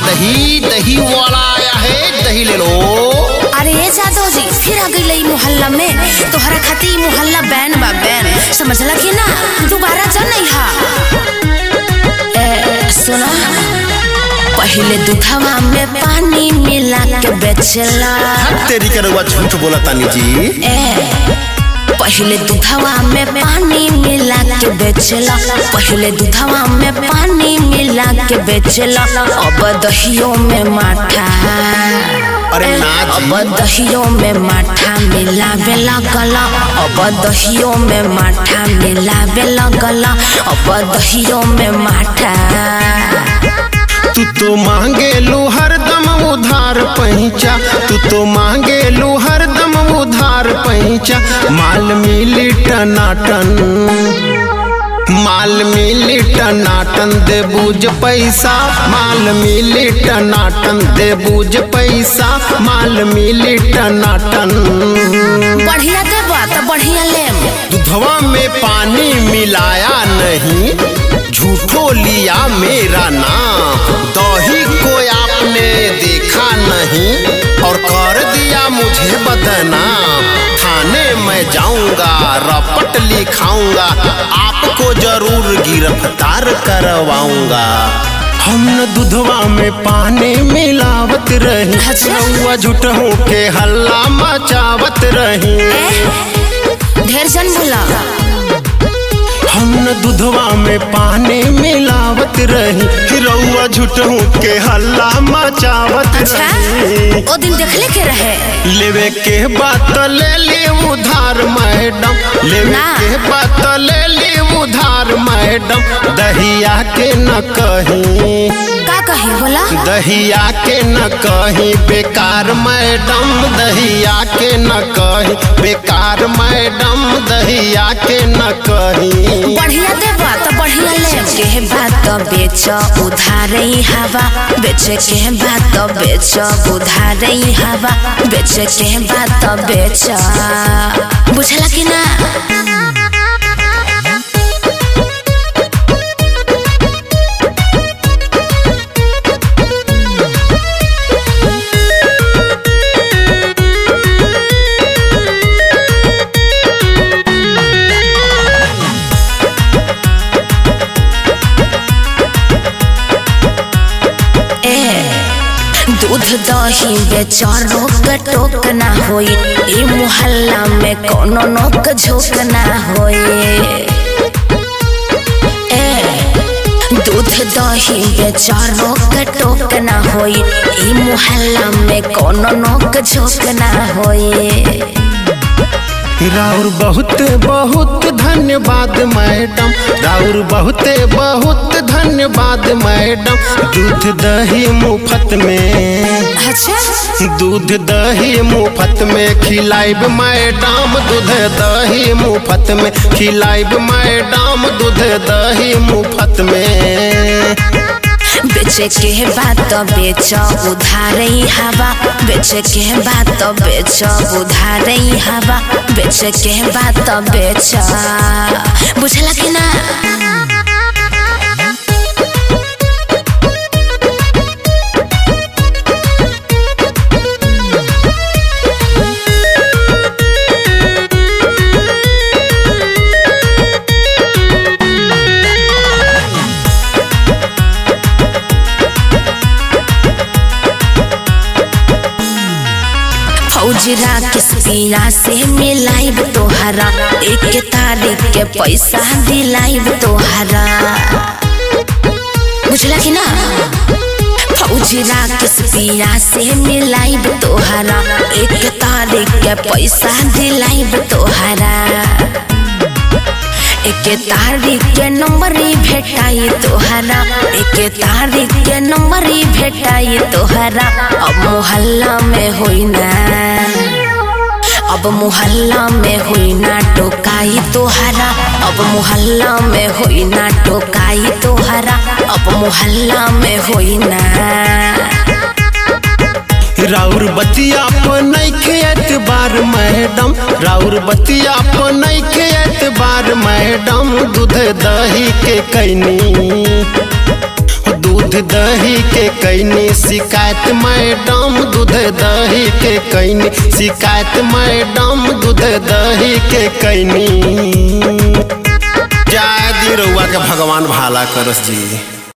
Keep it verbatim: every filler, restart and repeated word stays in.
दही दही वाला आया है, दही ले लो। अरे ये जादव जी फिर आ गई मोहल्ला में, तोहरा खातिर मोहल्ला बैन बा बैन, समझला कि ना? दोबारा जा नहीं हा। ए, सुना, पहले दूधवा में पानी मिला के बेचला। तेरी करवा झूठ बोला तानी जी। ए, पहले दूधवा में पानी मिला के बेचला, पहले दूधवा में पानी मिला के बेचला, अब दहियों में माठा। अरे ना अब दहियों में माठा मिला बेला गला, अब दहियों में माठा मिला बेला गला, अब दहियों में माठा। तू तो मांगे लू हरदम उधार पैंचा, तू तो मांगे लू हरदम उधार पैंचा। माल मिली टनाटन, माल मिली टनाटन दे बूझ पैसा, माल मिली टनाटन दे बूझ पैसा, माल मिली टनाटन। बढ़िया दे बात बढ़िया ले। दूधवा में पानी मिलाया नहीं, झूठो लिया मेरा नाम। दही को आपने देखा नहीं और कर दिया मुझे बदनाम। थाने में जाऊंगा, रपट लिखाऊंगा, आपको जरूर गिरफ्तार करवाऊंगा। हम न दूधवा में पानी मिलावत रही, रउआ झूठों के हल्ला मचावत रही। ढेर जन बोला। हम न दूधवा में पानी मिलावत रही, रउआ झूठों के हल्ला मचावत अच्छा? रही। ओ दिन देखले के रहे। लेवे के बात ले ली उधार मैडम, लेवे के बात ले ली उधार मैडम। दहिया के न कहीं, का कही बोला? दहिया के न कहीं बेकार मैडम, दहिया के न कहीं बेकार मैडम, दहिया के न कहीं। बढ़िया दे बात बढ़िया ले। के बात बेच उधार हवा, बेच के बात बेच उधार हवा, बेच के बात बेच। बुझला कि ना? दूध दही बेच रोक टोक ना होई, ई मोहल्ला में कोनो नोक झोंक ना होई। ए, दूध दही बेच रोक टोक ना होई, ई मोहल्ला में कोनो नोक झोंक ना होई। राउर बहुत बहुत धन्यवाद मैडम, राउर बहुत बहुत धन्यवाद मैडम। दूध दही मुफ्त में, अच्छा? दूध दही मुफ्त में खिलाइब मैडम, दूध दही मुफ्त में खिलाइब मैडम, दूध दही मुफ्त में। बेचे के बात बेच उधार हवा, बेच के बात बेच उधार हवा, बेच के बात बेच। बुझला कि ना? फौजरा किस पिया से मिलाइब तोहरा, एक तारीख के पैसा दिलाइब तोहरा। बुझला कि ना? फौजरा किस पिया से मिलाइब तोहरा, एक तारीख के पैसा दिलाइब तोहरा। एक तारीख के नंबर भेटाई तोहरा, एक तारीख के नंबर भेटाई तोहरा। अब मोहल्ला में होई ना, अब मोहल्ला में होई ना टोकाई तोहरा, अब मोहल्ला में होई ना टोकाई तोहरा, अब मोहल्ला में होई ना। राउर बतिया पर नइखे एतबार मैडम, राउर बतिया पर नइखे एतबार मैडम। दूध दही के कैनी, दूध दूध दही के कैनी शिकायत मैडम, दूध दही के कैनी शिकायत मैडम, दूध दही के कैनी। जाय दी रउआ के भगवान भाला करस जी।